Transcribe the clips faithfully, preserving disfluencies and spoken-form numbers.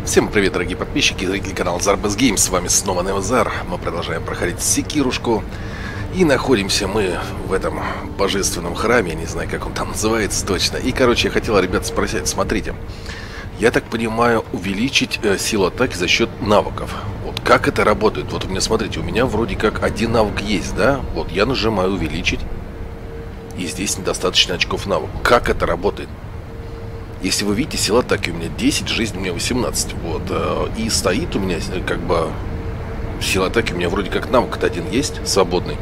Всем привет, дорогие подписчики и зрители канала Zarbaz Games. С вами снова Невзар. Мы продолжаем проходить Секирушку. И находимся мы в этом божественном храме. Я не знаю, как он там называется точно. И, короче, я хотел, ребят, спросить. Смотрите. Я так понимаю, увеличить э, силу атаки за счет навыков. Вот как это работает? Вот у меня, смотрите, у меня вроде как один навык есть, да? Вот я нажимаю увеличить. И здесь недостаточно очков навык. Как это работает? Если вы видите, сила атаки у меня десять, жизнь у меня восемнадцать. Вот. И стоит у меня как бы сила атаки у меня вроде как навык-то один есть, свободный.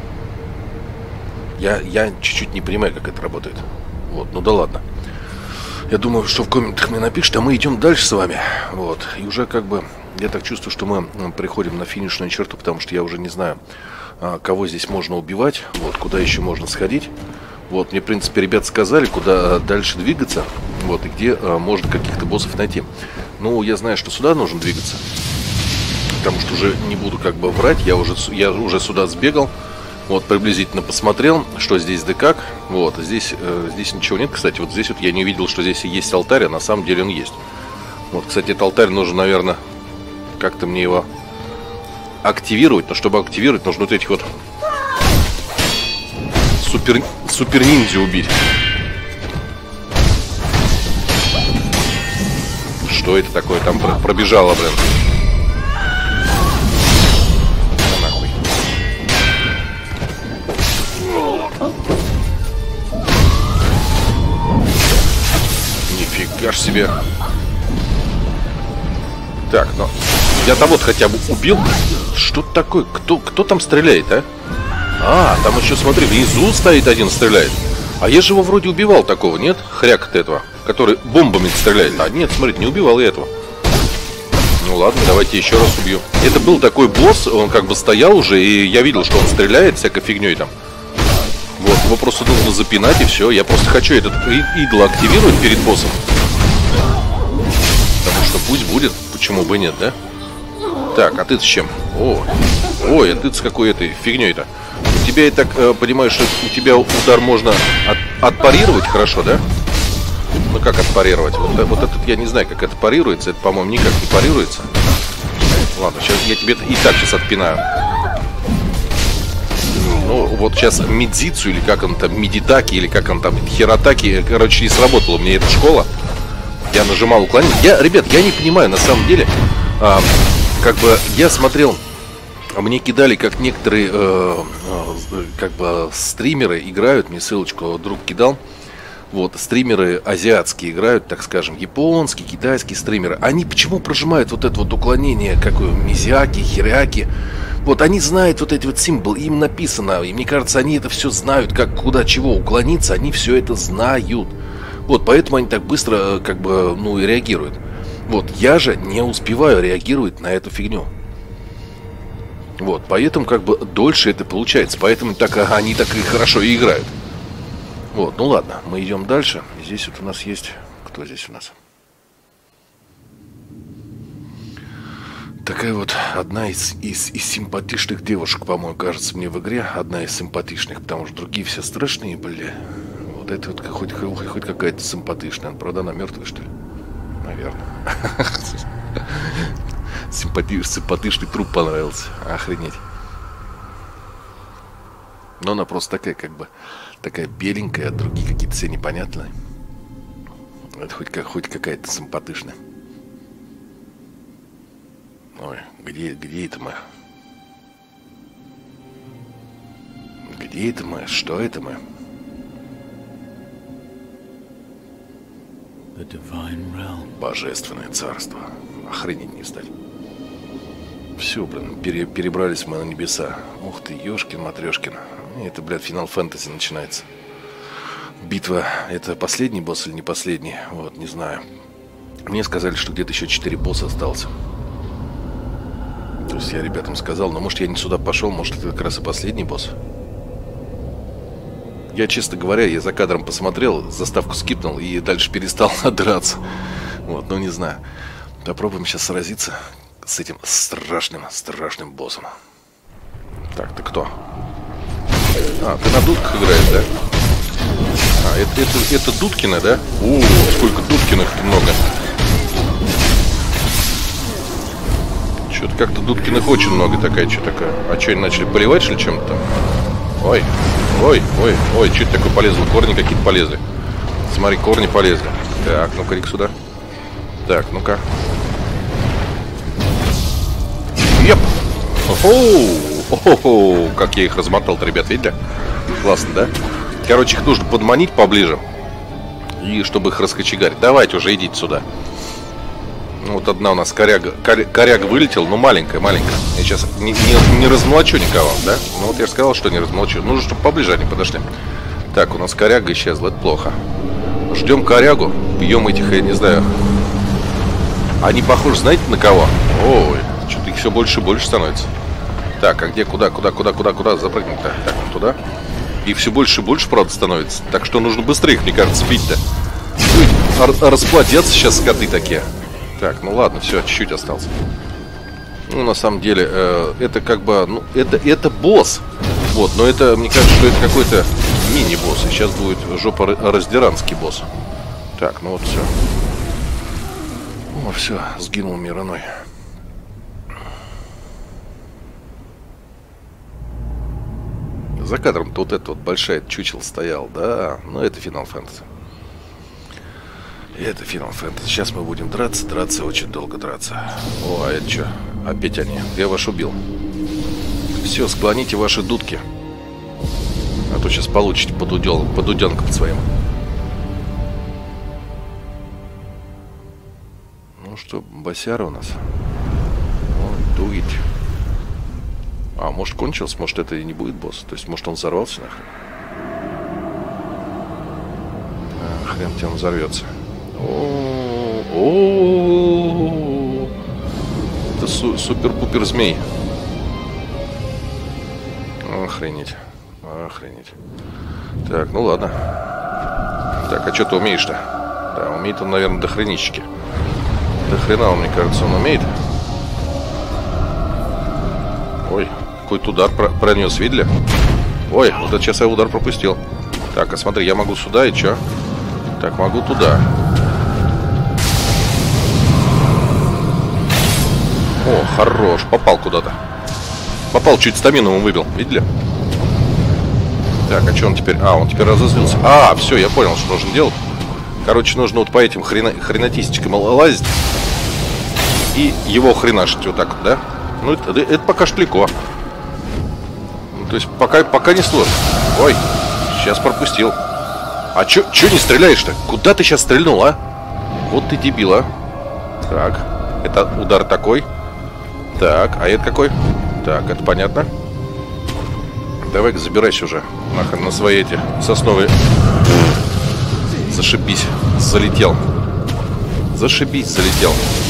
Я, я чуть-чуть не понимаю, как это работает. Вот, ну да ладно. Я думаю, что в комментах мне напишут, а мы идем дальше с вами. Вот. И уже как бы я так чувствую, что мы приходим на финишную черту, потому что я уже не знаю, кого здесь можно убивать, вот, куда еще можно сходить. Вот, мне, в принципе, ребята сказали, куда дальше двигаться, вот, и где а, можно каких-то боссов найти. Ну, я знаю, что сюда нужно двигаться, потому что уже не буду как бы врать, я уже, я уже сюда сбегал, вот, приблизительно посмотрел, что здесь да как, вот, здесь, э, здесь ничего нет, кстати, вот здесь вот я не увидел, что здесь есть алтарь, а на самом деле он есть. Вот, кстати, этот алтарь нужно, наверное, как-то мне его активировать, но чтобы активировать, нужно вот этих вот Супер, супер ниндзя убить. Что это такое там пробежало, блин? Да нахуй. Нифига ж себе. Так, ну я того-то хотя бы убил. Что такое? Кто, кто там стреляет, а? А, там еще, смотри, внизу стоит один, стреляет. А я же его вроде убивал такого, нет? Хряк-то этого, который бомбами стреляет. А нет, смотрите, не убивал я этого. Ну ладно, давайте еще раз убью. Это был такой босс, он как бы стоял уже, и я видел, что он стреляет всякой фигней там. Вот, его просто нужно запинать, и все. Я просто хочу этот идол активировать перед боссом. Потому что пусть будет, почему бы нет, да? Так, а ты с чем? О, ой, а ты с какой этой фигней-то? У тебя, я так э, понимаю, что у тебя удар можно от, отпарировать хорошо, да? Ну как отпарировать? Вот, вот этот я не знаю, как это парируется. Это, по-моему, никак не парируется. Ладно, сейчас я тебе и так сейчас отпинаю. Ну, вот сейчас медзицу, или как он там, медитаки, или как он там, хиротаки, короче, не сработала мне эта школа. Я нажимал уклонить. Я, ребят, я не понимаю, на самом деле, а, как бы я смотрел... Мне кидали, как некоторые э, э, как бы стримеры играют, мне ссылочку друг кидал. Вот, стримеры азиатские играют, так скажем, японские, китайские стримеры. Они почему прожимают вот это вот уклонение, какое мизяки, хиряки? Вот они знают вот эти вот символы, им написано, и мне кажется, они это все знают, как куда чего уклониться, они все это знают. Вот, поэтому они так быстро, как бы, ну, и реагируют. Вот, я же не успеваю реагировать на эту фигню. Вот, поэтому как бы дольше это получается. Поэтому так, они так и хорошо и играют. Вот, ну ладно, мы идем дальше. Здесь вот у нас есть... Кто здесь у нас? Такая вот одна из, из, из симпатичных девушек, по-моему, кажется мне в игре. Одна из симпатичных, потому что другие все страшные были. Вот это вот хоть, хоть, хоть какая-то симпатичная. Правда, она мертвая, что ли? Наверное. Симпатичный труп понравился. Охренеть. Но она просто такая, как бы, такая беленькая, а другие какие-то все непонятные. Это хоть, как, хоть какая-то симпатичная. Ой, где, где это мы? Где это мы? Что это мы? Божественное царство. Охренеть не встать. Все, блин, пере, перебрались мы на небеса. Ух ты, ёшкин-матрёшкин. Это, блядь, Final Fantasy начинается. Битва, это последний босс или не последний? Вот, не знаю. Мне сказали, что где-то еще четыре босса остался. То есть я ребятам сказал, но может я не сюда пошел, может это как раз и последний босс. Я, честно говоря, я за кадром посмотрел, заставку скипнул и дальше перестал драться. Вот, ну не знаю. Попробуем сейчас сразиться с этим страшным, страшным боссом. Так, ты кто? А, ты на дудках играешь, да? А, это, это, это Дудкина, да? О, сколько Дудкиных много. Что-то как-то Дудкиных очень много. Такая, что такая? А что, они начали поливать, что ли, чем-то там? Ой, ой, ой, ой, что это такое полезло? Корни какие-то полезли. Смотри, корни полезли. Так, ну-ка, иди сюда. Так, ну-ка. Еп! О-хо! Как я их размотал-то, ребят, видите? Классно, да? Короче, их нужно подманить поближе. И чтобы их раскочегарить. Давайте уже, идите сюда. Ну, вот одна у нас коряга, коря, коряга вылетела, но маленькая, маленькая. Я сейчас не, не, не размолочу никого, да? Ну вот я же сказал, что не размолочу. Нужно, чтобы поближе они подошли. Так, у нас коряга исчезла, это плохо. Ждем корягу, бьем этих, я не знаю. Они похожи, знаете, на кого? Ой, что-то их все больше и больше становится. Так, а где, куда, куда, куда, куда, куда запрыгнуть-то? Так, вот туда. И все больше и больше, правда, становится. Так что нужно быстрее их, мне кажется, бить-то. Расплодятся сейчас скоты такие. Так, ну ладно, все, чуть-чуть остался. Ну, на самом деле, э, это как бы, ну, это, это босс. Вот, но это, мне кажется, что это какой-то мини-босс. И сейчас будет жопа раздиранский босс. Так, ну вот все. О, все, сгинул мир иной. За кадром-то вот эта вот большая чучел стоял, да. Но это Final Fantasy. Это Final Fantasy. Сейчас мы будем драться, драться, очень долго драться. О, а это что? Опять они. Я вас убил. Все, склоните ваши дудки. А то сейчас получите по дудел, по дуденкам своим. Ну что, босяра у нас. О, дует. А, может кончился, может это и не будет босс. То есть, может он взорвался нахрен. А, хрен тебе он взорвется. О-о-о-о-о-о. Это су супер-пупер змей. Охренеть. Охренеть. Так, ну ладно. Так, а что ты умеешь-то? Да, умеет он, наверное, до хренищики. До хрена, он, мне кажется, он умеет. Ой, какой-то удар про пронес, видели? Ой, вот это сейчас я удар пропустил. Так, а смотри, я могу сюда и чё? Так, могу туда. О, хорош, попал куда-то. Попал, чуть стамину ему выбил, видели? Так, а что он теперь? А, он теперь разозлился. А, все, я понял, что нужно делать. Короче, нужно вот по этим хрена... хренотистичкам лазить и его хренашить вот так вот, да? Ну, это, это пока что легко. Ну, то есть, пока, пока не сложно. Ой, сейчас пропустил. А чё, чё не стреляешь-то? Куда ты сейчас стрельнул, а? Вот ты дебил, а. Так, это удар такой. Так, а это какой? Так, это понятно. Давай-ка забирайся уже нахрен на свои эти сосновые. Зашибись, залетел. Зашибись, залетел.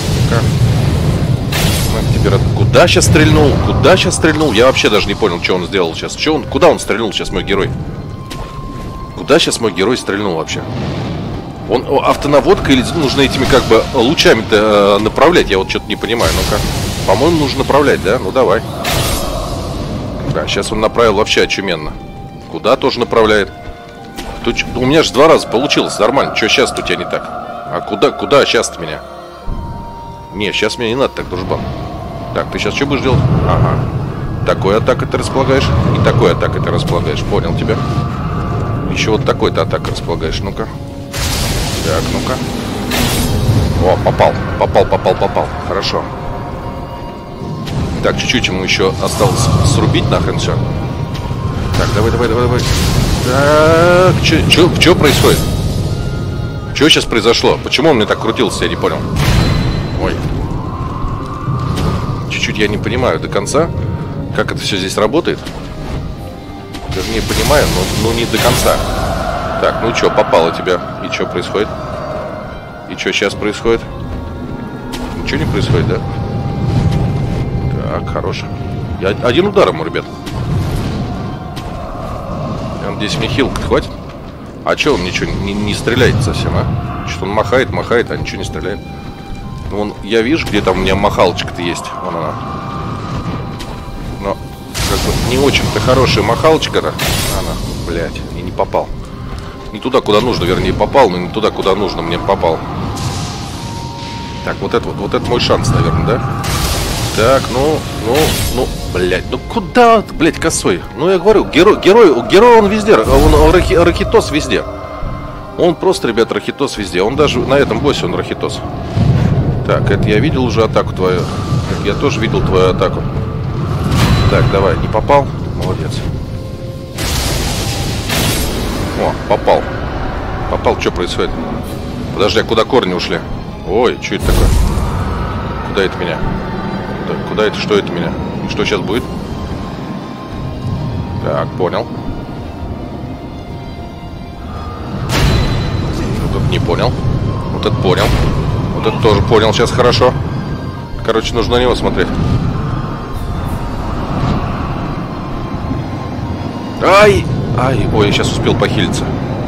Теперь... Куда сейчас стрельнул? Куда сейчас стрельнул? Я вообще даже не понял, что он сделал сейчас. Что он... Куда он стрельнул сейчас, мой герой? Куда сейчас мой герой стрельнул вообще? Он автонаводка или нужно этими как бы лучами-то э, направлять? Я вот что-то не понимаю. Ну-ка. По-моему, нужно направлять, да? Ну давай. Да, сейчас он направил вообще очуменно. Куда тоже направляет? Тут, у меня же два раза получилось, нормально. Что сейчас-то у тебя не так? А куда, куда сейчас-то меня? Не, сейчас мне не надо так, дружбан. Так, ты сейчас что будешь делать? Ага. Такой атакой ты располагаешь. И такой атакой ты располагаешь. Понял тебя. Еще вот такой-то атакой располагаешь. Ну-ка. Так, ну-ка. О, попал. Попал, попал, попал. Хорошо. Так, чуть-чуть ему еще осталось срубить нахрен все. Так, давай, давай, давай, давай. Так, что происходит? Что сейчас произошло? Почему он мне так крутился, я не понял. Ой. Чуть-чуть я не понимаю до конца, как это все здесь работает. Вернее, понимаю, но, но не до конца. Так, ну что, попало тебя. И что происходит? И что сейчас происходит? Ничего не происходит, да? Так, хорош. Я один удар ему, ребят. Я надеюсь, мне хилка хватит. А что он ничего не, не стреляет совсем, а? Что-то он махает, махает, а ничего не стреляет. Ну, он, я вижу, где там у меня махалочка-то есть. Вон она. Но, как бы, не очень-то хорошая махалочка-то. Она, блядь, и не попал. Не туда, куда нужно, вернее, попал, но не туда, куда нужно, мне попал. Так, вот это вот, вот это мой шанс, наверное, да? Так, ну, ну, ну, блядь, ну куда, блядь, косой? Ну, я говорю, герой, герой, герой он везде, он рахи, рахитос везде. Он просто, ребят, рахитос везде. Он даже на этом боссе, он рахитос. Так, это я видел уже атаку твою. Я тоже видел твою атаку. Так, давай, не попал? Молодец. О, попал. Попал, что происходит? Подожди, а куда корни ушли? Ой, что это такое? Куда это меня? Куда, куда это, что это меня? И что сейчас будет? Так, понял. Вот это не понял. Вот это понял. Вот это тоже понял, сейчас хорошо. Короче, нужно на него смотреть. Ай! Ай! Ой, я сейчас успел похилиться.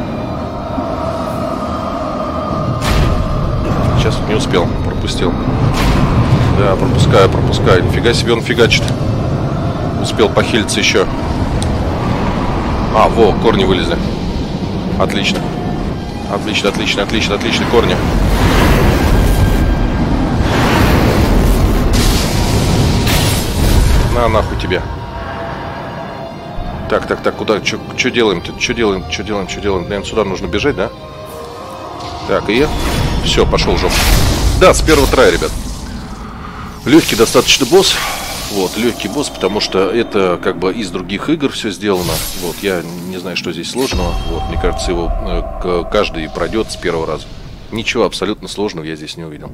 Сейчас не успел, пропустил. Да, пропускаю, пропускаю. Нифига себе он фигачит. Успел похилиться еще. А, во, корни вылезли. Отлично. Отлично, отлично, отлично, отлично, корни. На, нахуй тебе. Так, так, так, куда? Что делаем-то? Что делаем? Что делаем? Что делаем? Наверное, сюда нужно бежать, да? Так, и... Все, пошел в жопу. Да, с первого трая, ребят. Легкий достаточно босс. Вот, легкий босс, потому что это как бы из других игр все сделано. Вот, я не знаю, что здесь сложного. Вот, мне кажется, его э, каждый пройдет с первого раза. Ничего абсолютно сложного я здесь не увидел.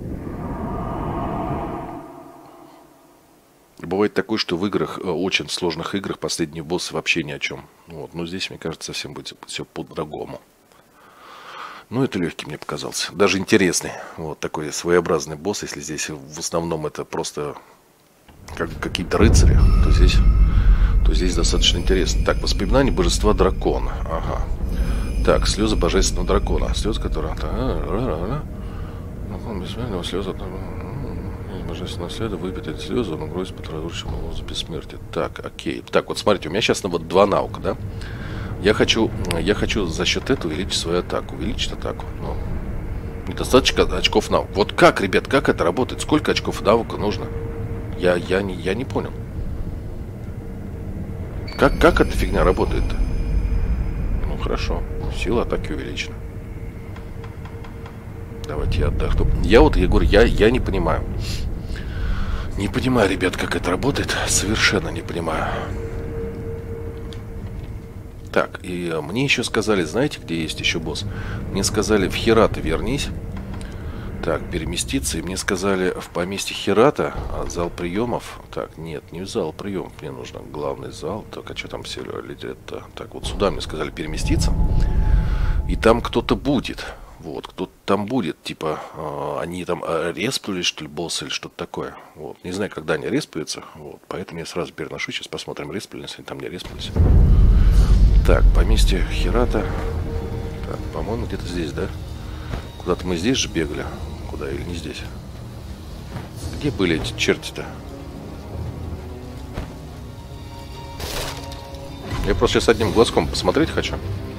Бывает такое, что в играх, очень сложных играх, последние боссы вообще ни о чем. Вот, но здесь, мне кажется, совсем будет все по-другому. Ну, это легкий мне показался. Даже интересный. Вот такой своеобразный босс. Если здесь в основном это просто как какие-то рыцари, то здесь, то здесь достаточно интересно. Так, воспоминания божества дракона. Ага. Так, слезы божественного дракона. Слезы, которые... Слезы... Божественного следа выпить эти слезы, он угрозит потратившему его за бессмертие. Так, окей. Так, вот смотрите, у меня сейчас на вот два наука, да? Я хочу, я хочу за счет этого увеличить свою атаку. Увеличить атаку. Ну, недостаточно очков навыка. Вот как, ребят, как это работает? Сколько очков навыка нужно? Я, я, не, я не понял. Как, как эта фигня работает-то? Ну, хорошо. Сила атаки увеличена. Давайте я отдохну. Я вот, я говорю, я, я не понимаю. Не понимаю, ребят, как это работает. Совершенно не понимаю. Так, и мне еще сказали, знаете, где есть еще босс? Мне сказали, в Хирата вернись. Так, переместиться. И мне сказали, в поместье Хирата, зал приемов. Так, нет, не в зал приемов. Мне нужно главный зал. Так, а что там все летят-то? Так, вот сюда мне сказали переместиться. И там кто-то будет. Вот, кто-то там будет. Типа, э, они там э, респнулись, что ли, боссы или что-то такое. Вот, не знаю, когда они респаются. Вот, поэтому я сразу переношу. Сейчас посмотрим, респнулись, если они там не респнулись. Так, поместье Хирата. Так, по-моему, где-то здесь, да? Куда-то мы здесь же бегали. Куда или не здесь? Где были эти черти-то? Я просто сейчас одним глазком посмотреть хочу.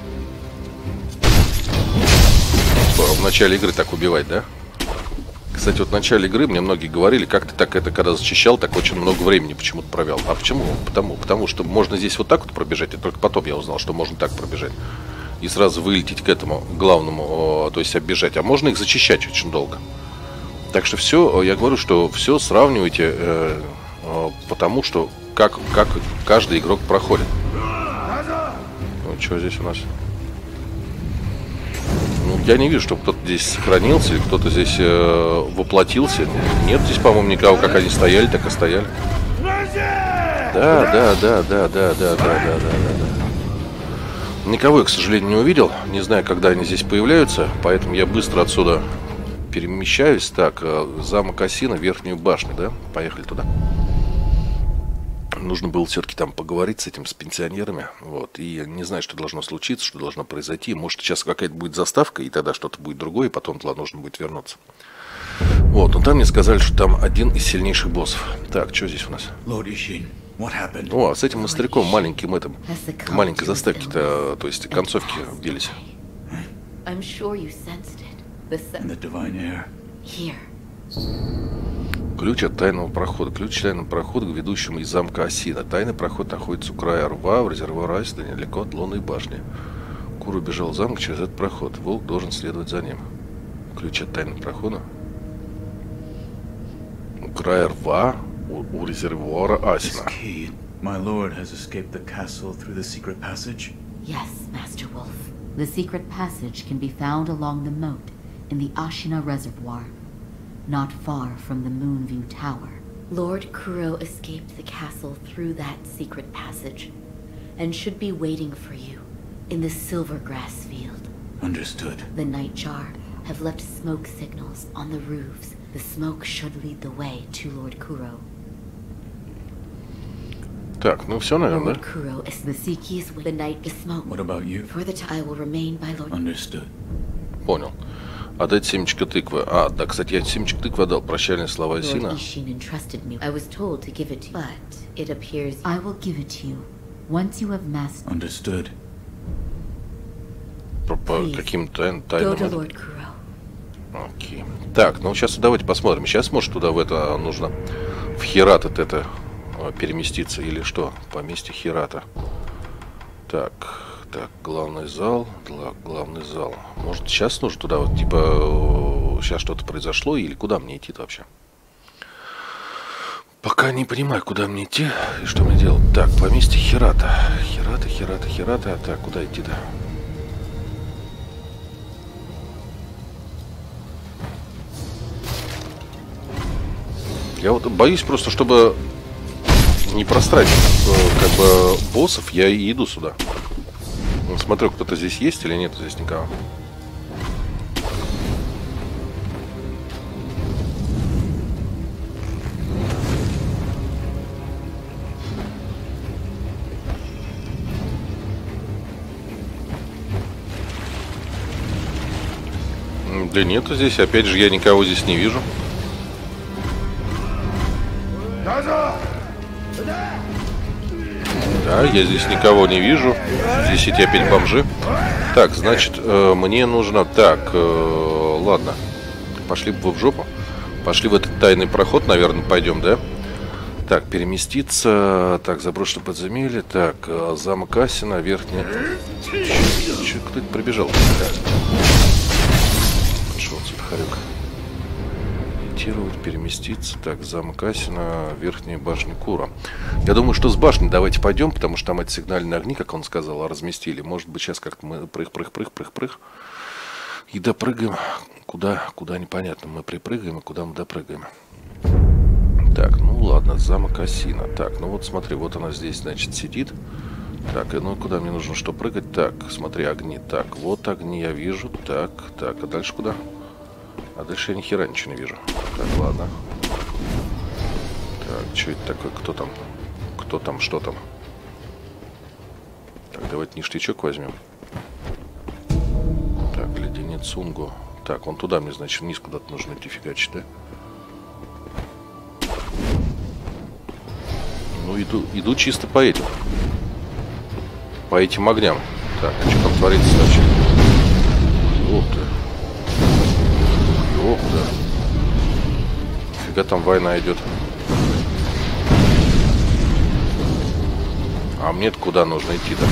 В начале игры так убивать, да? Кстати, вот в начале игры мне многие говорили, как ты так это, когда зачищал, так очень много времени почему-то провел. А почему? Потому, потому что можно здесь вот так вот пробежать, и только потом я узнал, что можно так пробежать. И сразу вылететь к этому главному, то есть оббежать. А можно их зачищать очень долго. Так что все, я говорю, что все сравнивайте, э, э, потому что как, как каждый игрок проходит. Ну, что здесь у нас? Ну, я не вижу, чтобы кто-то здесь сохранился, или кто-то здесь э, воплотился. Нет, здесь, по-моему, никого, как они стояли, так и стояли. Да, да, да, да, да, да, да, да, да, да. Никого я, к сожалению, не увидел. Не знаю, когда они здесь появляются, поэтому я быстро отсюда перемещаюсь. Так, замок Осина, верхнюю башню, да? Поехали туда. Нужно было все-таки там поговорить с этим, с пенсионерами. Вот. И я не знаю, что должно случиться, что должно произойти. Может, сейчас какая-то будет заставка, и тогда что-то будет другое, и потом туда нужно будет вернуться. Вот. Но там мне сказали, что там один из сильнейших боссов. Так, что здесь у нас? О, а с этим стариком маленьким этим, маленькой заставки-то, то есть концовки делись. Ключ от тайного прохода. Ключ тайного прохода к ведущему из замка Осина. Тайный проход находится у края рва в резервуар Асина, недалеко от лунной башни. Кура убежал в замок через этот проход. Волк должен следовать за ним. Ключ от тайного прохода. У края рва у, у резервуара Асина. My lord has escaped the castle through the secret passage? Yes, Master Wolf. The secret passage can be found along the moat in the Ashina Reservoir, not far from the Moonview Tower. Lord Kuro escaped the castle through that secret passage, and should be waiting for you in the Silvergrass Field. Understood. The Nightjar have left smoke signals on the roofs. The smoke should lead the way to Lord Kuro. Так, ну все, наверное, Lord Kuro is the Seekies with the night is smoke. What about you? For the time I will remain by Lord. Understood. Понял. Отдать семечко тыквы. А, да, кстати, я семечко тыквы отдал. Прощальные слова Осина. Lord Ishin entrusted me. I was told to give it to you, but it appears I will give it to you once you have mastered. Understood. По, по каким тайн, тайнам. Go to Lord Kuro. Окей. Так, ну сейчас давайте посмотрим. Сейчас, может, туда в это нужно в Хират это, это переместиться или что? Поместье Хирата. Так, так, главный зал, главный зал. Может, сейчас нужно туда, вот, типа, сейчас что-то произошло, или куда мне идти-то вообще? Пока не понимаю, куда мне идти и что мне делать. Так, поместье Хирата. Хирата, Хирата, Хирата. Так, куда идти-то? Я вот боюсь просто, чтобы не простратить как бы боссов, я и иду сюда. Смотрю, кто-то здесь есть или нет здесь никого. Да нету здесь, опять же, я никого здесь не вижу. Да, я здесь никого не вижу. Здесь эти опять бомжи. Так, значит, э, мне нужно... Так, э, ладно. Пошли бы вы в жопу. Пошли в этот тайный проход, наверное, пойдем, да? Так, переместиться. Так, заброшенное подземелье. Так, э, замок Асина, верхняя... Че, кто это прибежал? Пошел отсюда, хорек. Переместиться. Так, замок Асина, верхняя башня Кура. Я думаю, что с башни давайте пойдем, потому что там эти сигнальные огни, как он сказал, разместили. Может быть, сейчас как-то мы прыг-прыг-прыг-прыг-прыг и допрыгаем. Куда, куда непонятно. Мы припрыгаем, и куда мы допрыгаем. Так, ну ладно, замок Асина. Так, ну вот смотри, вот она здесь, значит, сидит. Так, и ну куда мне нужно что прыгать? Так, смотри, огни. Так, вот огни я вижу. Так, так, а дальше куда? А дальше я ни хера ничего не вижу. Так, ладно. Так, что это такое? Кто там? Кто там? Что там? Так, давайте ништячок возьмем. Так, леденец Сунгу. Так, вон туда мне, значит, вниз куда-то нужно идти фигачить, да? Ну, иду, иду чисто по этим. По этим огням. Так, а что там творится вообще? Ух ты. Ох, да. Фига там война идет. А мне-то куда нужно идти-то?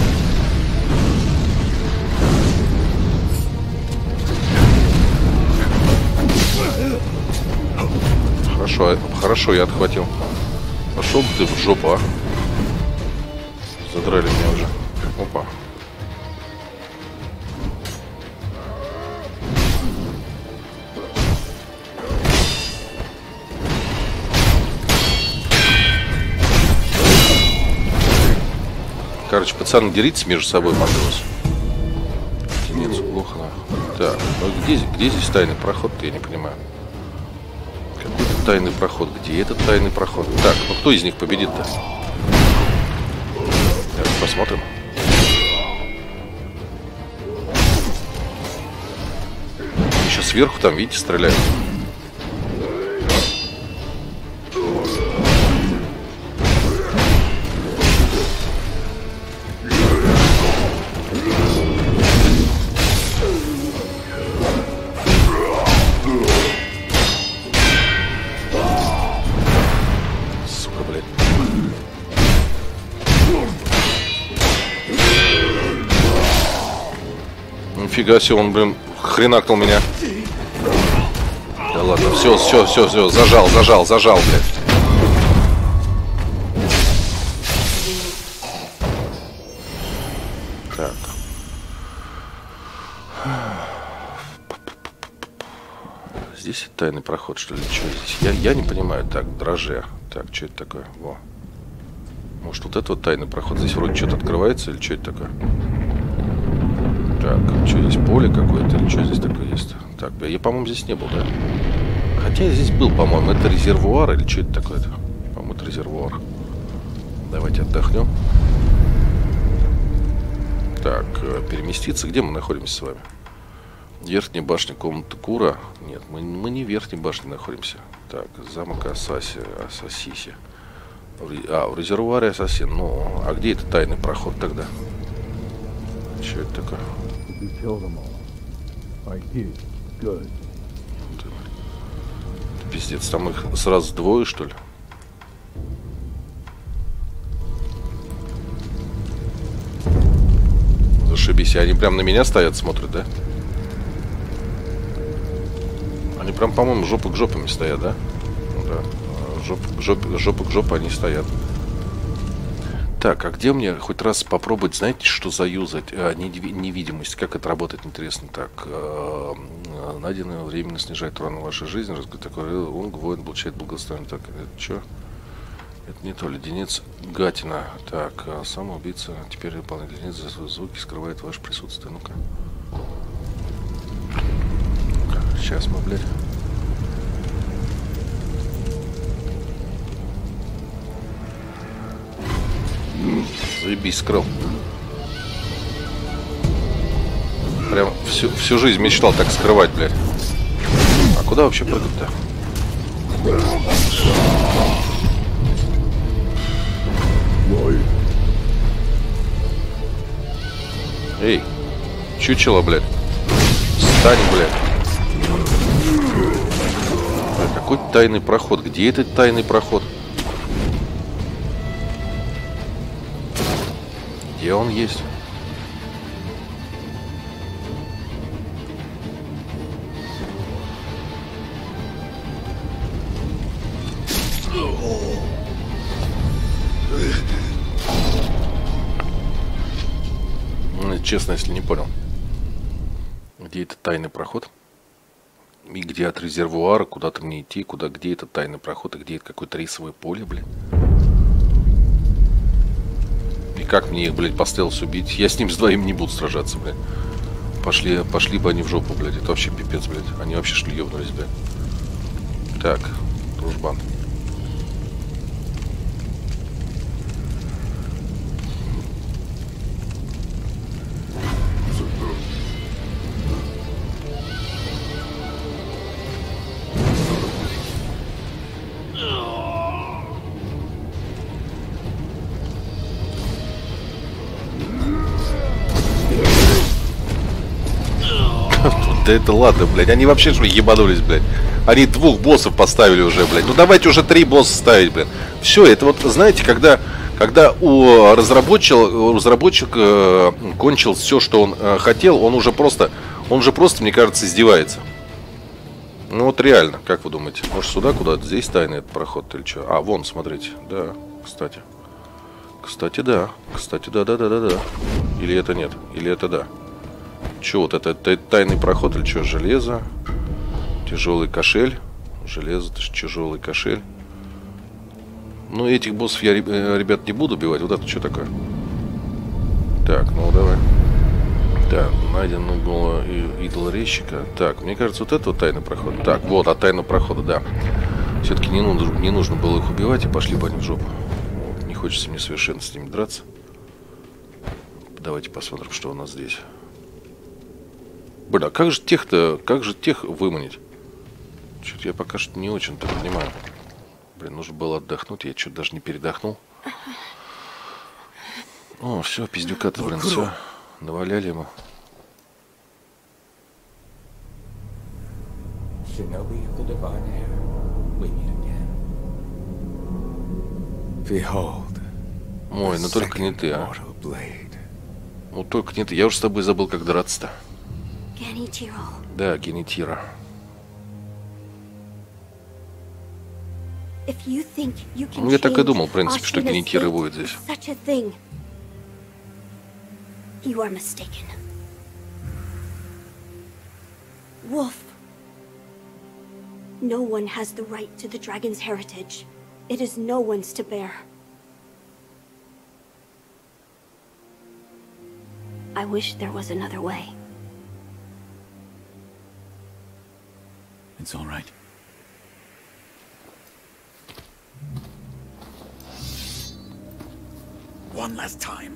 Хорошо, хорошо, я отхватил. Пошел бы ты в жопу, а. Задрали меня уже. Опа. Короче, пацаны, деритесь между собой, матрос. Тенец плохо. Так, ну где, где здесь тайный проход-то, я не понимаю. Какой-то тайный проход. Где этот тайный проход? Так, ну кто из них победит-то? Давайте посмотрим. Еще сверху там, видите, стреляют. Нифига себе, он, блин, хренакнул меня. Да ладно, все, все, все, все, зажал, зажал, зажал, блядь. Так. Здесь тайный проход, что ли? Что здесь? Я, я не понимаю. Так, дрожжи. Так, что это такое? Во. Может, вот это вот тайный проход? Здесь вроде что-то открывается или что это такое? Так, что здесь, поле какое-то или что здесь такое есть? Так, я, по-моему, здесь не был, да? Хотя я здесь был, по-моему. Это резервуар или что это такое-то? По-моему, это резервуар. Давайте отдохнем. Так, переместиться. Где мы находимся с вами? Верхняя башня комнаты Кура. Нет, мы, мы не в верхней башне находимся. Так, замок Асаси, Асасиси. А, в резервуаре Ассасин. Ну, а где это тайный проход тогда? Что это такое? Пиздец, там их сразу двое, что ли? Зашибись, они прям на меня стоят, смотрят, да? Они прям, по-моему, жопу к жопами стоят, да? Ну, да. Жоп, жоп, жопу к жопу они стоят. Так, а где мне хоть раз попробовать, знаете, что заюзать? А, невидимость. Как это работает, интересно. Так, э, найденное временно снижает урон в вашей жизни. Такой он воин получает благословение. Так, это что? Это не то. Леденец Гатина. Так, самоубийца. Теперь выполняет леденец за свои звуки, скрывает ваше присутствие. Ну-ка. Сейчас мы, блядь. Заебись, скрыл. Прям всю, всю жизнь мечтал так скрывать, блядь. А куда вообще прыгать-то? Эй, чучело, блядь. Встань, блядь. А какой тайный проход? Где этот тайный проход? Где он есть? Ну, честно, если не понял. Где это тайный проход? И где от резервуара, куда-то мне идти, куда, где это тайный проход, и где это какое-то рейсовое поле, блин. И как мне их, блядь, по стелсу убить? Я с ним с двоим не буду сражаться, блядь. Пошли, пошли бы они в жопу, блядь. Это вообще пипец, блядь. Они вообще шли ёбнулись, блядь. Так, дружбан. Да это ладно, блядь. Они вообще что ебанулись, блядь. Они двух боссов поставили уже, блядь. Ну давайте уже три босса ставить, блядь. Все, это вот, знаете, когда, когда у разработчика, у разработчика э, кончил все, что он э, хотел, он уже просто, он же просто, мне кажется, издевается. Ну вот реально, как вы думаете? Может сюда куда-то? Здесь тайный этот проход или что? А, вон, смотрите. Да, кстати. Кстати, да. Кстати, да-да-да-да-да. Или это нет? Или это да? Че вот это, это тайный проход или что? Железо. Тяжелый кошель. Железо, тяжелый кошель. Ну, этих боссов я, ребят, не буду убивать. Вот это что такое? Так, ну давай. Так, найден угол идол резчика. Так, мне кажется, вот это вот тайный проход. Так, вот, от тайного прохода, да. Все-таки не, ну, не нужно было их убивать, и пошли бы они в жопу. Вот, не хочется мне совершенно с ними драться. Давайте посмотрим, что у нас здесь. Бля, как же тех-то, как же тех выманить? Что-то я пока что не очень-то понимаю. Блин, нужно было отдохнуть, я что-то даже не передохнул. О, все, пиздюка-то, блин, все. Наваляли ему. Ой, ну только не ты, а. Ну только не ты. Я уже с тобой забыл, как драться-то. Да, Генитира. Ну, я так и думал, в принципе, что Генитира будет здесь. Wolf. No one has the right to the dragon's heritage. It is no one's to bear. I wish there was another way. It's all right. One last time.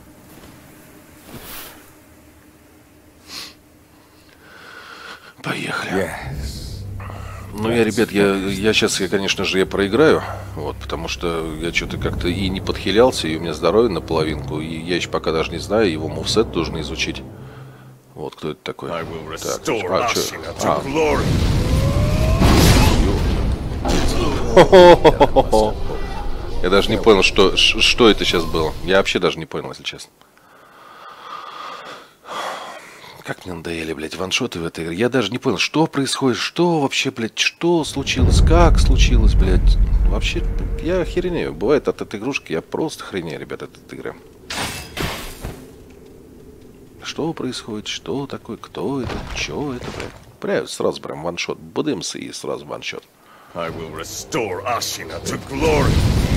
Поехали. Ну, я, ребят, я, я сейчас, я, конечно же, я проиграю, вот, потому что я что-то как-то и не подхилялся, и у меня здоровье наполовинку, и я еще пока даже не знаю, его мувсет должен изучить. Вот, кто это такой? Так, а, что? А. Я даже не понял, что, что это сейчас было. Я вообще даже не понял, если честно. Как мне надоели, блядь, ваншоты в этой игре. Я даже не понял, что происходит, что вообще, блядь, что случилось, как случилось, блядь. Вообще, я охренею. Бывает от этой игрушки, я просто охренею, ребят, от этой игры. Что происходит, что такое, кто это, что это, блядь. Прям сразу прям ваншот. Будемся и сразу ваншот. I will restore Ashina to glory.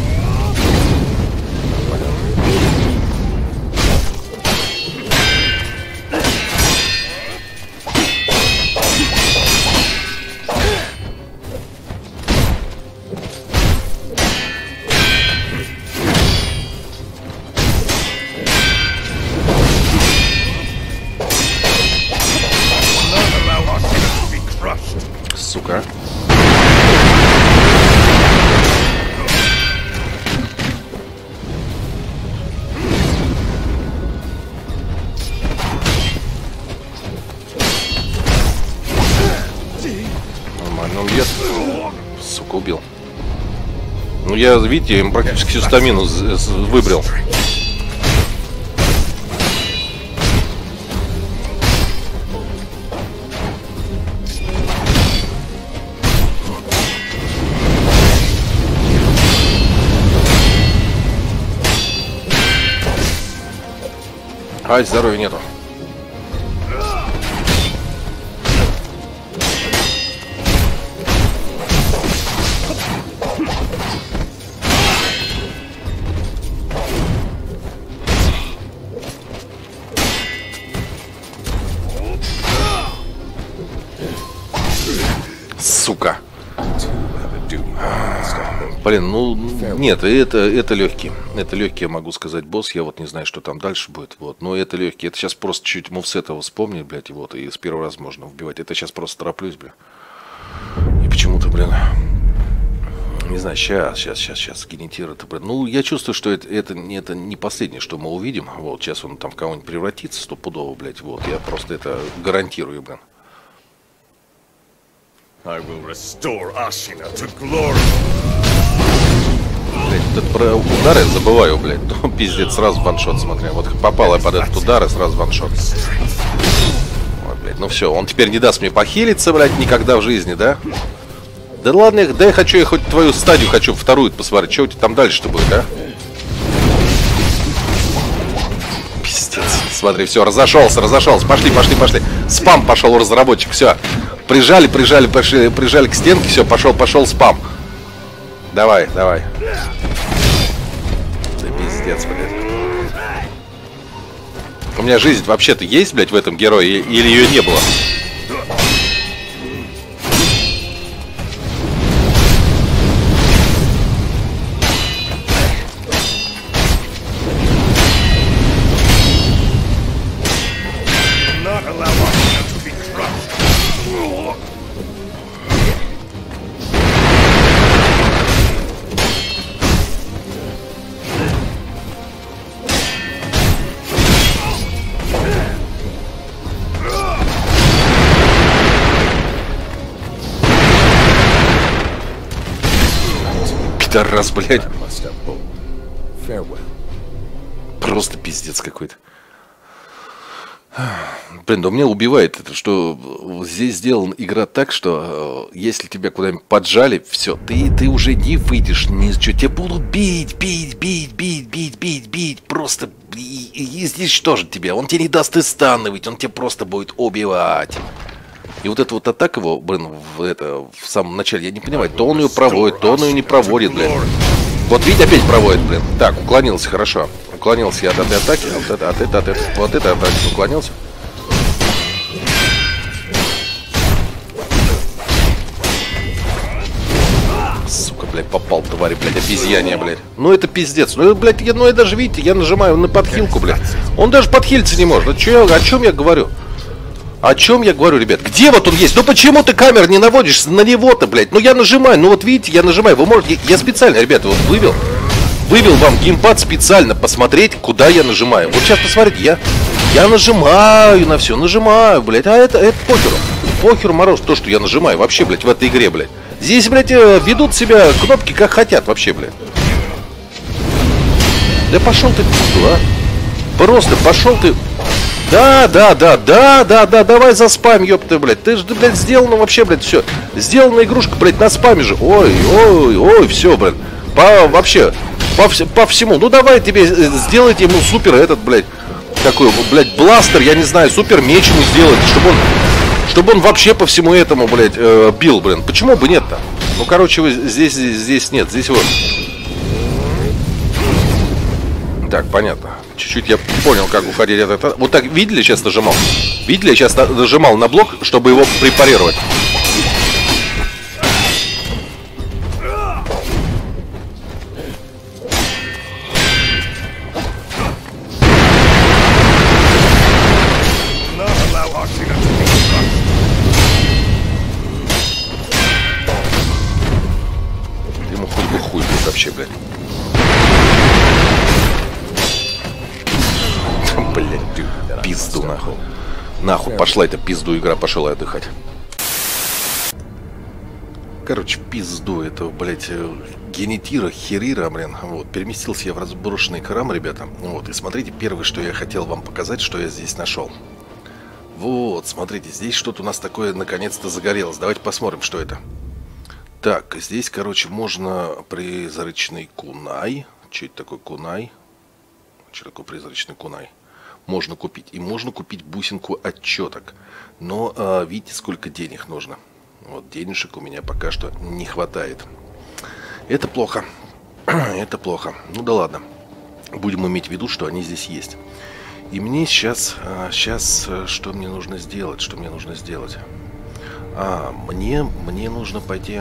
Сука. Нормально, он бьет. Сука, убил. Ну я, видите, им практически всю стамину выбрил. Ай, здоровья нету. Сука. Блин, ну нет, это, это легкий. Это легкий, я могу сказать, босс. Я вот не знаю, что там дальше будет. Вот. Но это легкий. Это сейчас просто чуть мувсет его вспомнить, блядь, и вот, и с первого раза можно вбивать. Это сейчас просто тороплюсь, блядь. И почему-то, блин. Не знаю, сейчас, сейчас, сейчас, сейчас, Генитира-то, блин. Ну, я чувствую, что это, это, это не последнее, что мы увидим. Вот, сейчас он там в кого-нибудь превратится стопудово, блядь. Вот, я просто это гарантирую, блин. I will restore Ashina to glory. Блять, вот это про удары я забываю, блядь. Ну, пиздец, сразу ваншот, смотря. Вот попал я под этот удар, и сразу ваншот. Вот, блядь, ну все, он теперь не даст мне похилиться, блядь, никогда в жизни, да? Да ладно, да я хочу, я хоть твою стадию хочу, вторую посмотреть. Что у тебя там дальше-то будет, а? Пиздец. Смотри, все, разошелся, разошелся. Пошли, пошли, пошли. Спам пошел у разработчик, все. Прижали, прижали, прижали, прижали к стенке, все, пошел, пошел спам. Давай, давай. Да пиздец, блядь. У меня жизнь вообще-то есть, блядь, в этом герое, или ее не было? Раз, блядь. Просто пиздец какой-то. Блин, да меня убивает это, что здесь сделана игра так, что э, если тебя куда-нибудь поджали, все, ты, ты уже не выйдешь, ничего, тебя будут бить, бить, бить, бить, бить, бить, бить, просто и, и изничтожить тебя, он тебе не даст и становить, он тебя просто будет убивать. И вот эта вот атака его, блин, в, это, в самом начале, я не понимаю, то он ее проводит, то он ее не проводит, блин. Вот видите, опять проводит, блин. Так, уклонился, хорошо. Уклонился я от этой атаки, от этой, от этой, от этой, вот этой атаки уклонился. Сука, блядь, попал, тварь, блядь, обезьяне, блядь. Ну это пиздец. Ну, блядь, я, ну я даже, видите, я нажимаю на подхилку, блядь. Он даже подхилиться не может. Че я, о чем я говорю? О чем я говорю, ребят? Где вот он есть? Ну почему ты камеру не наводишь на него-то, блядь? Ну я нажимаю, ну вот видите, я нажимаю. Вы можете, я специально, ребята, вот вывел. Вывел вам геймпад специально посмотреть, куда я нажимаю. Вот сейчас посмотрите, я, я нажимаю на все, нажимаю, блядь. А это, это похеру. Похеру мороз, то, что я нажимаю вообще, блядь, в этой игре, блядь. Здесь, блядь, ведут себя кнопки как хотят вообще, блядь. Да пошел ты в пизду, а? Просто пошел ты... Да, да, да, да, да, да, давай заспам, ёпта, блядь. Ты же, блядь, сделано вообще, блядь, все. Сделана игрушка, блядь, на спаме же. Ой, ой, ой, все, блядь. По, вообще, по, по всему. Ну давай тебе сделать ему супер этот, блядь, такой, блядь, бластер, я не знаю, супер меч ему сделать, чтобы он, чтобы он вообще по всему этому, блядь, э, бил, блин. Почему бы нет-то? Ну, короче, здесь, здесь нет, здесь вот. Так, понятно. Чуть-чуть я понял, как уходить от этого. Вот так, видели, сейчас нажимал? Видели, я сейчас нажимал на блок, чтобы его препарировать. Ему хоть бы хуй будет вообще, блядь. Блядь, пизду нахуй. Нахуй пошла эта пизду игра, пошел я отдыхать. Короче, пизду этого, блядь, генетира, херира, блин. Вот, переместился я в разброшенный храм, ребята. Вот, и смотрите, первое, что я хотел вам показать, что я здесь нашел. Вот, смотрите, здесь что-то у нас такое наконец-то загорелось. Давайте посмотрим, что это. Так, здесь, короче, можно призрачный кунай. Что это такое кунай? Что такое призрачный кунай? Можно купить. И можно купить бусинку отчеток. Но а, видите, сколько денег нужно. Вот денежек у меня пока что не хватает. Это плохо. Это плохо. Ну да ладно. Будем иметь в виду, что они здесь есть. И мне сейчас... А, сейчас что мне нужно сделать? Что мне нужно сделать? А, мне, мне нужно пойти...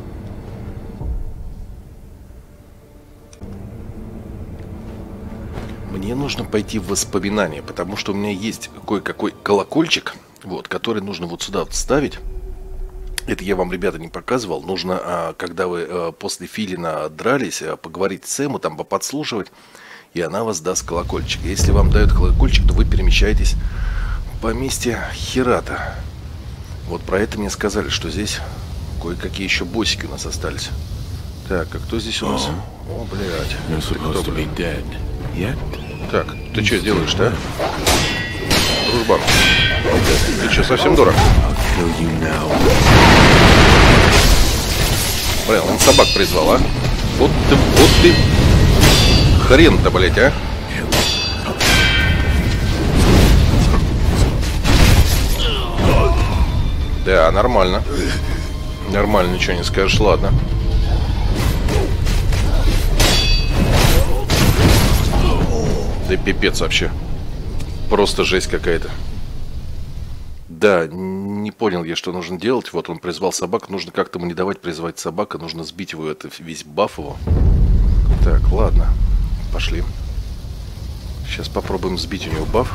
Мне нужно пойти в воспоминания, потому что у меня есть кое-какой колокольчик, вот, который нужно вот сюда вставить. Это я вам, ребята, не показывал. Нужно, когда вы после Филина дрались, поговорить с Сэму, там поподслушивать, и она вас даст колокольчик. Если вам дают колокольчик, то вы перемещаетесь в поместье Хирата. Вот про это мне сказали, что здесь кое-какие еще боссики у нас остались. Так, а кто здесь у нас? О, блядь. Ты кто, блядь? Так, ты что делаешь-то, а? Дружбан. Ты что, совсем дурак? Блин, он собак призвал, а? Вот ты, вот ты. Хрен-то, блядь, а? Да, нормально. Нормально, ничего не скажешь, ладно. Да пипец вообще. Просто жесть какая-то. Да, не понял я, что нужно делать. Вот он призвал собак. Нужно как-то ему не давать призвать собака. Нужно сбить его, это весь баф его. Так, ладно. Пошли. Сейчас попробуем сбить у него баф.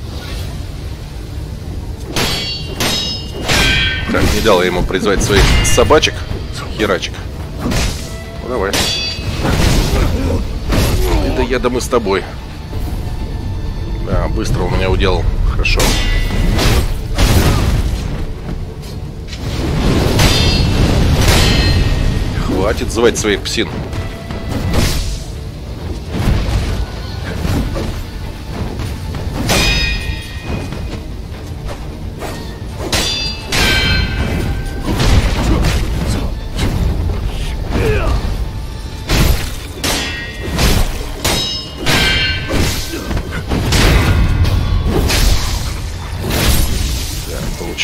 Так, не дал я ему призвать своих собачек. Херачек. Ну, давай. Это я, да мы с тобой. Да, быстро у меня уделал. Хорошо. Хватит звать своих псин.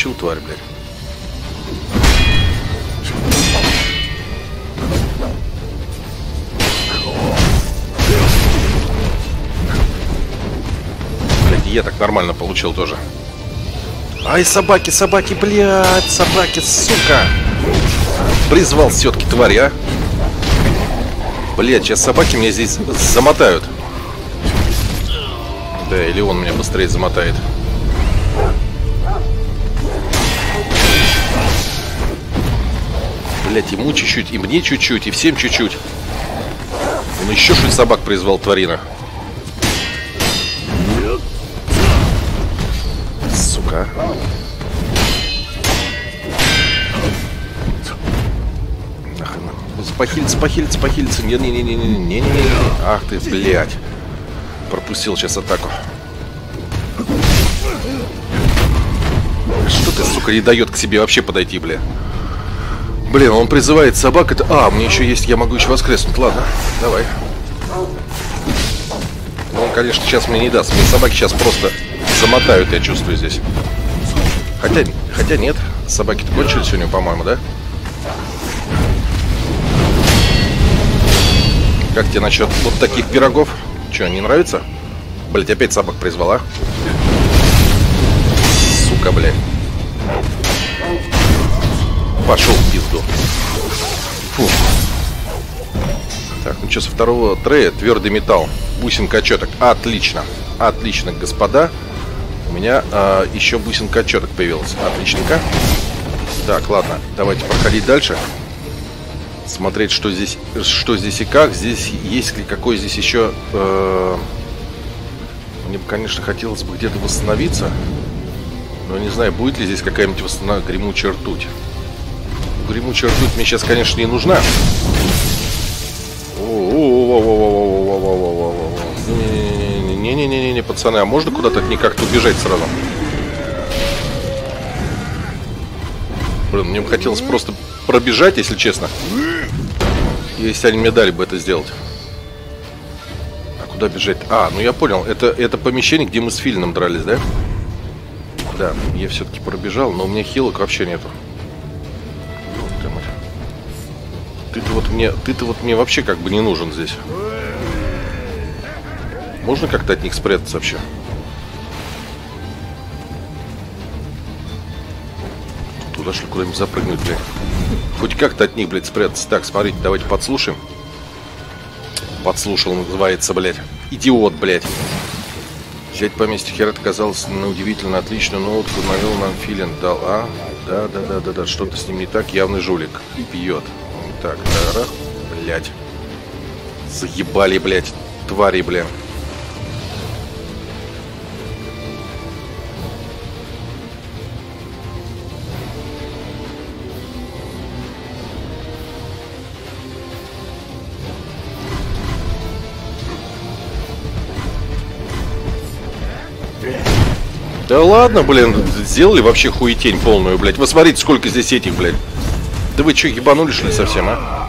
получил, тварь, блядь. Блядь, я так нормально получил тоже. Ай, собаки, собаки, блядь, собаки, сука. Призвал все-таки тварь, а. Блядь, сейчас собаки меня здесь замотают. Да, или он меня быстрее замотает. Блядь, ему чуть-чуть, и мне чуть-чуть, и всем чуть-чуть. Он еще шесть собак призвал, тварина. Сука. Нахрен. Похилиться, похилиться, похилиться. Не-не-не-не-не-не-не-не. Ах ты, блядь. Пропустил сейчас атаку. Что ты, сука, не дает к себе вообще подойти, бля? Блин, он призывает собак. Это... А, у меня еще есть, я могу еще воскреснуть. Ладно, давай. Ну, он, конечно, сейчас мне не даст. Мне собаки сейчас просто замотают, я чувствую здесь. Хотя, хотя нет. Собаки-то кончились сегодня, по-моему, да? Как тебе насчет вот таких пирогов? Че, не нравится? Блять, опять собак призвала. Сука, блядь. Пошел в пизду. Фу. Так, ну что, со второго трея твердый металл. Бусинка отчеток. Отлично. Отлично, господа. У меня а, еще бусинка отчеток появилась. Отличненько. Так, ладно. Давайте проходить дальше. Смотреть, что здесь, что здесь и как. Здесь есть ли какой здесь еще... Э, мне бы, конечно, хотелось бы где-то восстановиться. Но не знаю, будет ли здесь какая-нибудь восстановленная гремучая ртуть. Гремучая ртуть мне сейчас, конечно, не нужна. Не-не-не-не, пацаны, а можно куда-то от них как-то убежать сразу? Блин, мне бы хотелось просто пробежать, если честно. Если они мне дали бы это сделать. А куда бежать? А, ну я понял. Это, это помещение, где мы с Филином дрались, да? Да, я все-таки пробежал, но у меня хилок вообще нету. Ты-то вот мне, ты-то вот мне вообще как бы не нужен здесь. Можно как-то от них спрятаться вообще? Туда что ли куда-нибудь запрыгнуть, блядь? Хоть как-то от них, блядь, спрятаться. Так, смотрите, давайте подслушаем. Подслушал, называется, блядь. Идиот, блядь. Взять поместье Херет оказалось на удивительно отличную ноутку. Навел нам Филин, дал, а? Да, да, да, да, да, что-то с ним не так. Явный жулик. Пьет. Так, да, блядь. Заебали, блядь, твари, блядь. Да ладно, блин, сделали вообще хуетень полную, блядь. Вы смотрите, сколько здесь этих, блядь. Да вы что, ебанули, что ли, совсем, а?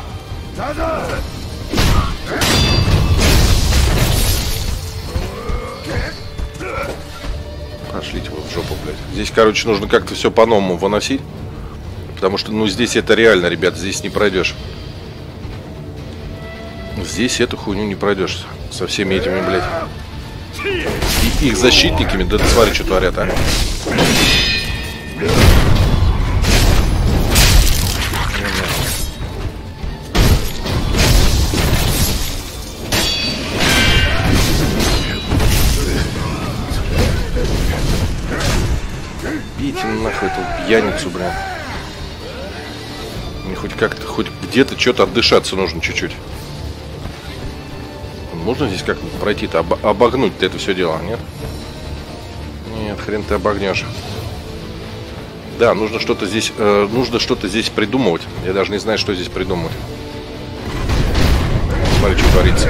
Пошлите вы в жопу, блядь. Здесь, короче, нужно как-то все по-новому выносить. Потому что, ну, здесь это реально, ребят, здесь не пройдешь. Здесь эту хуйню не пройдешь. Со всеми этими, блядь. И их защитниками, да ты смотри, что творят, а. Бейте нахуй эту пьяницу, блин. Мне хоть как-то, хоть где-то что-то отдышаться нужно чуть-чуть. Можно здесь как-то пройти-то, об обогнуть-то это все дело, нет? Нет, хрен ты обогнешь. Да, нужно что-то здесь, э, нужно что-то здесь придумывать. Я даже не знаю, что здесь придумывать. Смотри, что творится.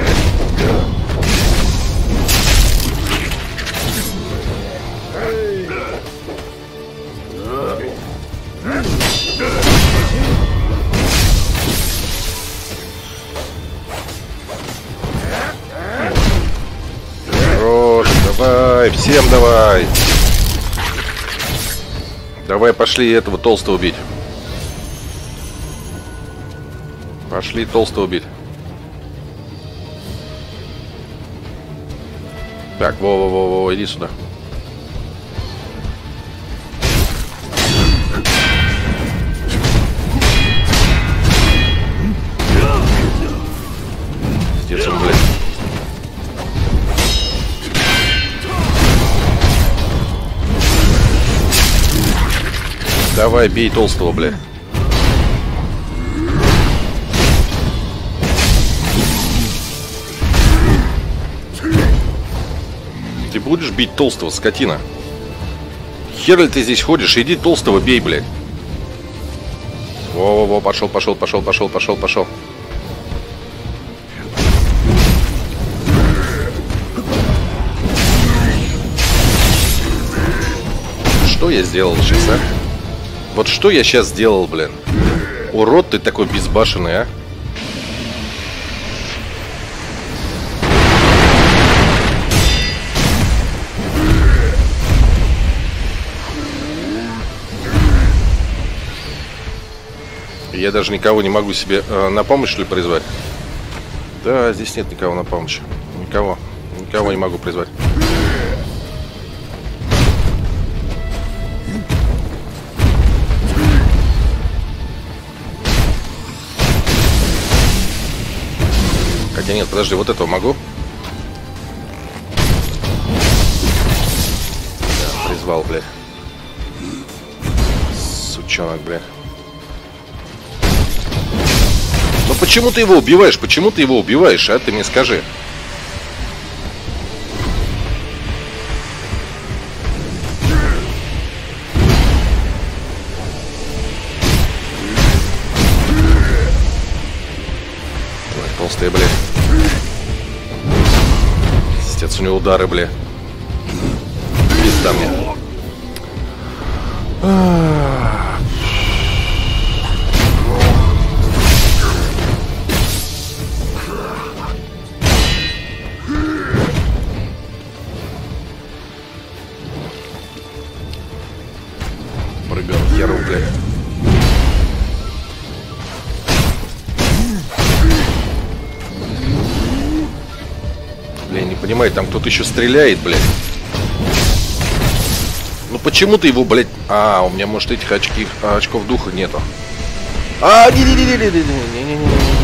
Хорош, давай, всем давай. Давай, пошли этого толстого бить. Пошли толстого бить. Так, во-во-во-во, иди сюда. Пиздец он, блядь. Давай, бей толстого, блядь. Ты будешь бить толстого, скотина? Хер ли ты здесь ходишь? Иди толстого бей, блядь. Во-во-во, пошел, пошел, пошел, пошел, пошел, пошел. Что я сделал сейчас, а? Вот что я сейчас сделал, блин? Урод ты такой безбашенный, а? Я даже никого не могу себе э, на помощь, что ли, призвать? Да, здесь нет никого на помощь. Никого. Никого не могу призвать. Хотя нет, подожди, вот этого могу. Да, призвал, блядь. Сучонок, блядь. Ну почему ты его убиваешь? Почему ты его убиваешь, а? Ты мне скажи. Ой, толстые, бля. Пиздец, у него удары, бля. Пизда мне. Прыгал херу, блядь. Бля, не понимаю, там кто-то еще стреляет, блядь. Ну почему ты его, блядь... А, у меня, может, этих очки, очков духа нету. А, не-не-не-не-не-не-не-не-не-не-не-не-не-не-не-не.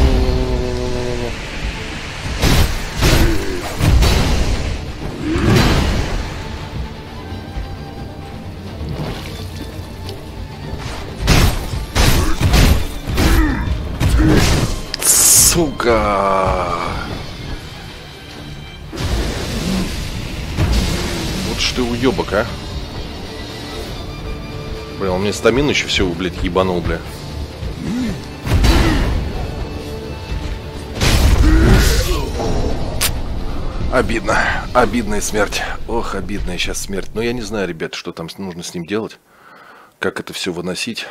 Сука! Вот что ты уебок, а? Блин, он мне стамину еще все, блядь, ебанул, бля. Обидно. Обидная смерть. Ох, обидная сейчас смерть. Но я не знаю, ребят, что там нужно с ним делать. Как это все выносить.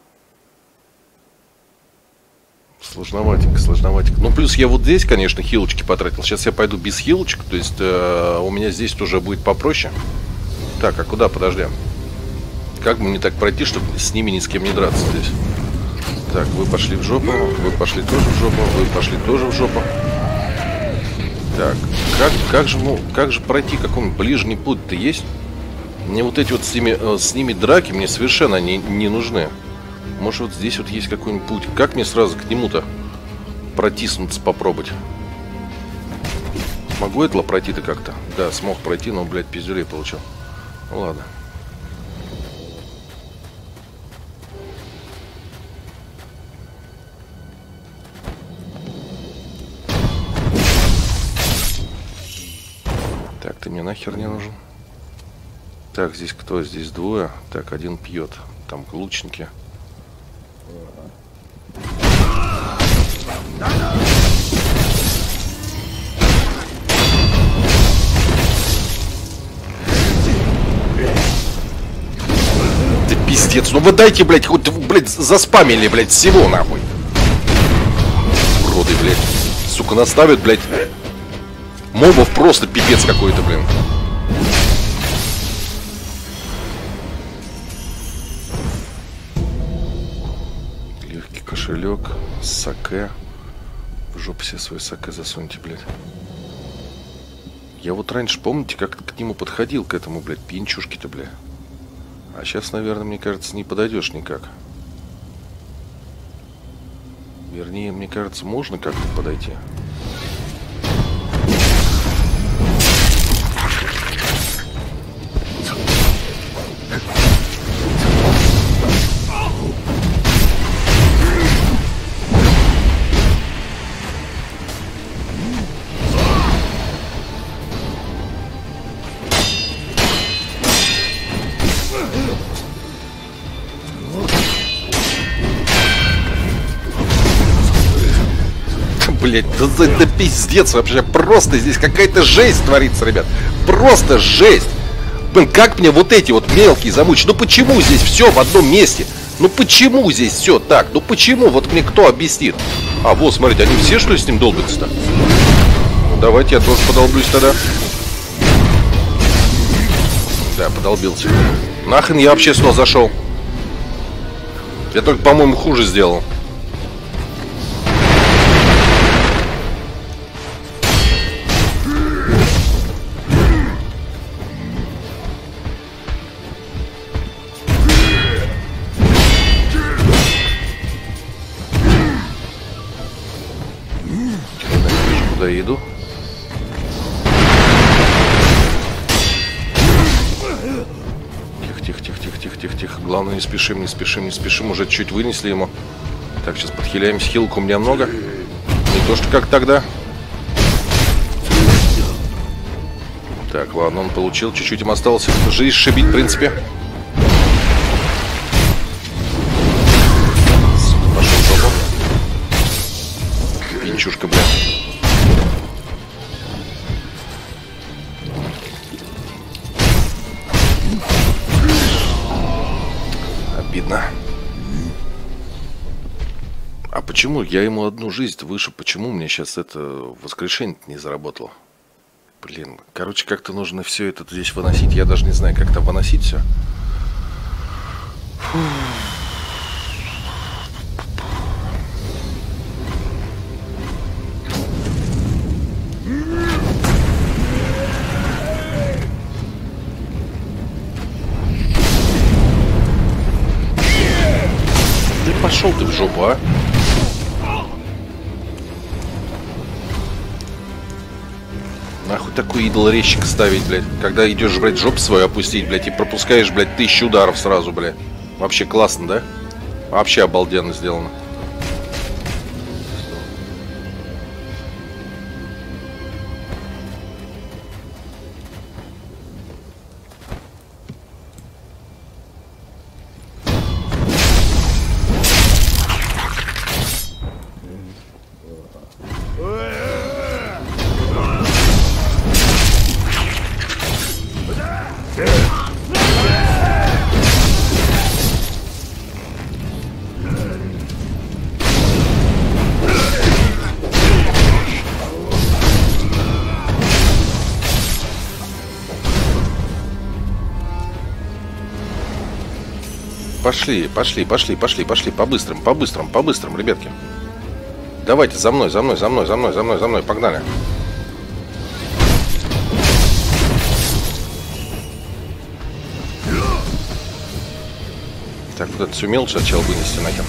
Сложноватенько, сложноватенько. Ну, плюс я вот здесь, конечно, хилочки потратил. Сейчас я пойду без хилочек. То есть э, у меня здесь тоже будет попроще. Так, а куда? Подожди. Как бы мне так пройти, чтобы с ними ни с кем не драться здесь? Так, вы пошли в жопу. Вы пошли тоже в жопу. Вы пошли тоже в жопу. Так, как, как, же, ну, как же пройти? Какой-нибудь ближний путь-то есть? Мне вот эти вот с ними, э, с ними драки мне совершенно не, не нужны. Может, вот здесь вот есть какой-нибудь путь. Как мне сразу к нему-то протиснуться, попробовать? Могу это пройти-то как-то? Да, смог пройти, но, блядь, пиздюлей получил. Ну ладно. Так, ты мне нахер не нужен. Так, здесь кто? Здесь двое. Так, один пьет. Там лучники. Ты пиздец. Ну вы дайте, блядь, хоть, блядь, заспамили, блядь, всего, нахуй. Уроды, блядь. Сука, наставят, блядь. Мобов просто пипец какой-то, блин. Кошелек, саке. В жопу себе свой саке засуньте, блядь. Я вот раньше, помните, как к нему подходил, к этому, блядь, пьянчушке-то, блядь. А сейчас, наверное, мне кажется, не подойдешь никак. Вернее, мне кажется, можно как-то подойти. Блять, да, да, да пиздец вообще, просто здесь какая-то жесть творится, ребят. Просто жесть. Блин, как мне вот эти вот мелкие замучить? Ну почему здесь все в одном месте? Ну почему здесь все так? Ну почему? Вот мне кто объяснит? А, вот, смотрите, они все, что ли, с ним долбятся-то? Ну, давайте я тоже подолблюсь тогда. Да, подолбился. Нахрен я вообще сюда зашел? Я только, по-моему, хуже сделал. Куда я иду? Тихо, тихо, тихо, тихо, тихо, тихо, тихо. Главное, не спешим, не спешим, не спешим. Уже чуть вынесли ему. Так, сейчас подхиляемся. Хилку у меня много. Не то, что как тогда. Так, ладно, он получил. Чуть-чуть им осталось жизнь шибить, в принципе. Пошел в жопу. Пинчушка, бля. Обидно. А почему я ему одну жизнь выше? Почему мне сейчас это воскрешение не заработало? Блин, короче, как-то нужно все это здесь выносить. Я даже не знаю, как там выносить все. Фу. Ты пошел ты в жопу, а? Нахуй такой идол-резчик ставить, блядь. Когда идешь, блядь, жопу свою опустить, блядь, и пропускаешь, блядь, тысячу ударов сразу, блядь. Вообще классно, да? Вообще обалденно сделано. Пошли, пошли, пошли, пошли, пошли, по-быстрому, по-быстрому, по-быстрому, ребятки. Давайте, за мной, за мной, за мной, за мной, за мной, за мной, погнали. Так, вот это сумел сначала вынести нахер.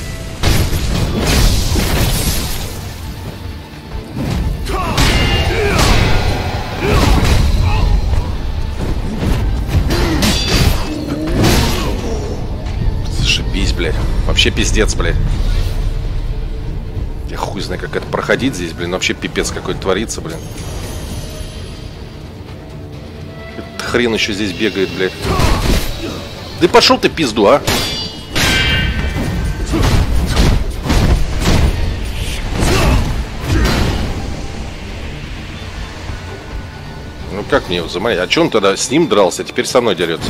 Блядь. Вообще пиздец, блядь. Я хуй знаю, как это проходить здесь, блин. Вообще пипец какой-то творится, блин. Этот хрен еще здесь бегает, блядь. Да пошел ты пизду, а! Ну как мне его заморить? А че он тогда с ним дрался, а теперь со мной дерется?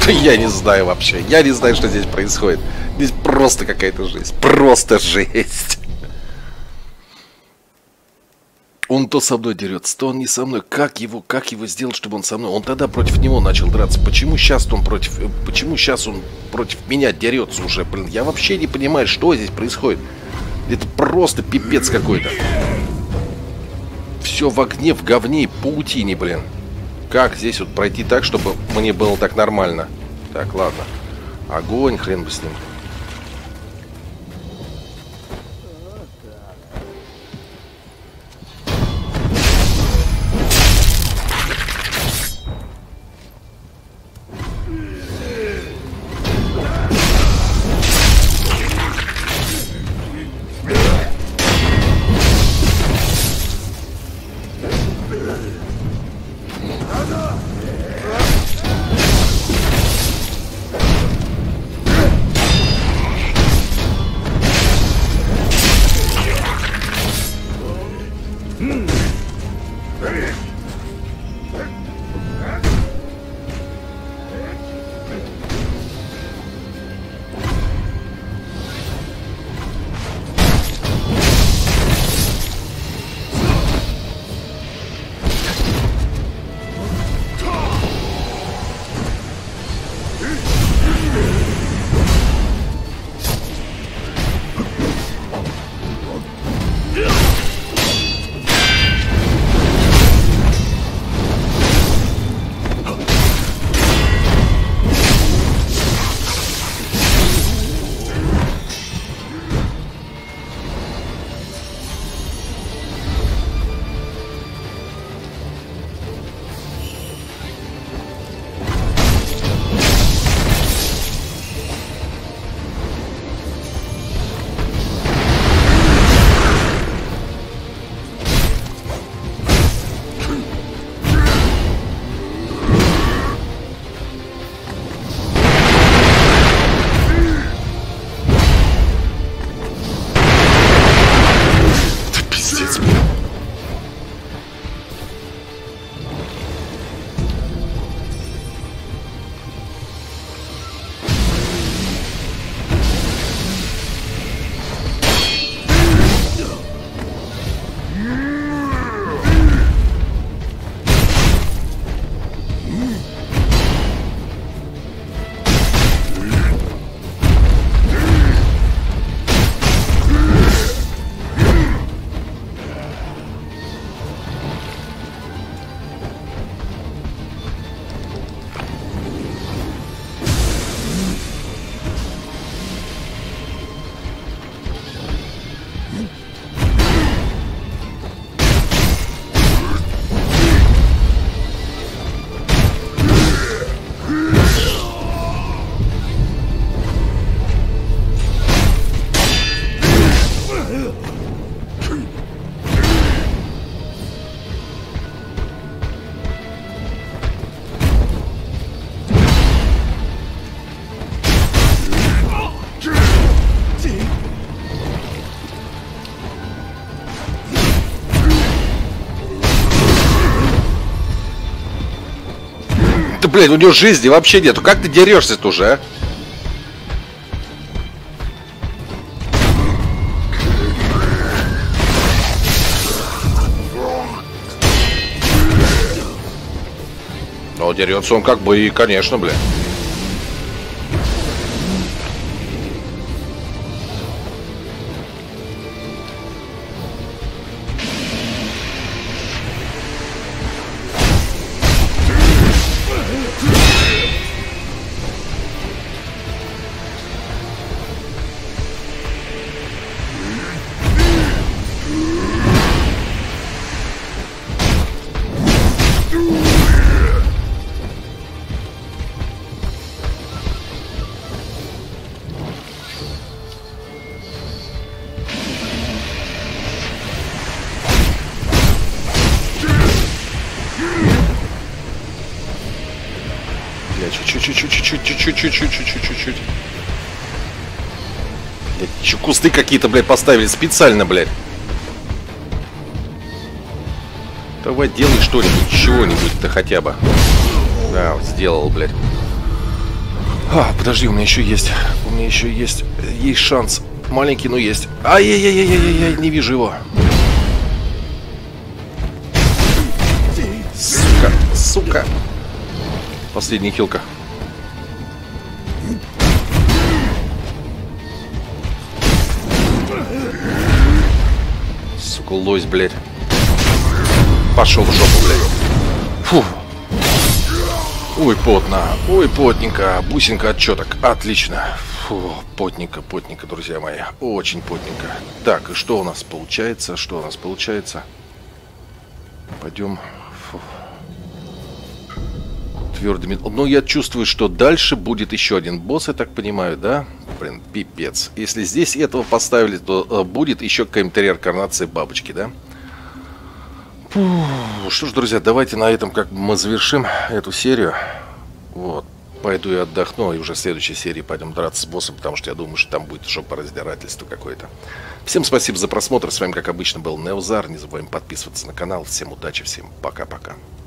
Я не знаю вообще. Я не знаю, что здесь происходит. Здесь просто какая-то жесть. Просто жесть. Он то со мной дерется, то он не со мной. Как его, как его сделать, чтобы он со мной? Он тогда против него начал драться. Почему сейчас он против... Почему сейчас он против меня дерется уже? Блин, я вообще не понимаю, что здесь происходит. Это просто пипец какой-то. Все в огне, в говне и паутине, блин. Как здесь вот пройти так, чтобы мне было так нормально? Так, ладно. Огонь, хрен бы с ним. Да, блядь, у него жизни вообще нету. Как ты дерешься-то уже, а? Но дерется он как бы и, конечно, блядь. Чуть-чуть-чуть-чуть-чуть-чуть-чуть-чуть-чуть-чуть. Блядь, еще кусты какие-то, блядь, поставили специально, блядь. Давай делай что-нибудь, чего-нибудь-то хотя бы. Да, вот сделал, блядь. А, подожди, у меня еще есть. У меня еще есть. Есть шанс. Маленький, но есть. Ай-яй-яй-яй-яй-яй, не вижу его. Сука, сука. Последняя хилка. Сука, лось, блядь. Пошел в жопу, блядь. Фу. Ой, потно. Ой, потненько. Бусинка отчеток. Отлично. Фу, потненько, потненько, друзья мои. Очень потненько. Так, и что у нас получается? Что у нас получается? Пойдем. Фу. Твердыми. Ну, я чувствую, что дальше будет еще один босс, я так понимаю, да? Блин, пипец. Если здесь этого поставили, то э, будет еще какая-нибудь реинкарнация бабочки, да? Фу. Что ж, друзья, давайте на этом как бы мы завершим эту серию. Вот. Пойду и отдохну, и уже в следующей серии пойдем драться с боссом, потому что я думаю, что там будет жопораздирательство какое-то. Всем спасибо за просмотр. С вами, как обычно, был Неозар. Не забываем подписываться на канал. Всем удачи, всем пока-пока.